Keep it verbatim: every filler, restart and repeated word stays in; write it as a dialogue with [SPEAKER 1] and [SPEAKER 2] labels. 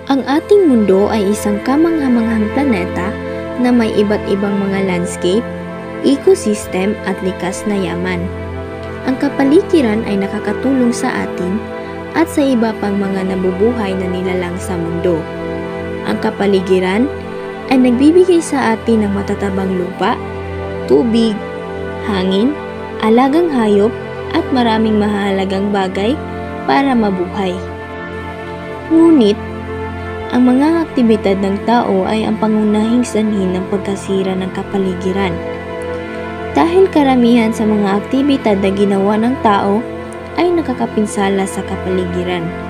[SPEAKER 1] Ang ating mundo ay isang kamanghamanghang planeta na may iba't ibang mga landscape, ecosystem at likas na yaman. Ang kapaligiran ay nakakatulong sa atin at sa iba pang mga nabubuhay na nilalang sa mundo. Ang kapaligiran ay nagbibigay sa atin ng matatabang lupa, tubig, hangin, alagang hayop at maraming mahalagang bagay para mabuhay. Ngunit, ang mga aktibidad ng tao ay ang pangunahing sanhi ng pagkasira ng kapaligiran. Dahil karamihan sa mga aktibidad na ginawa ng tao ay nakakapinsala sa kapaligiran.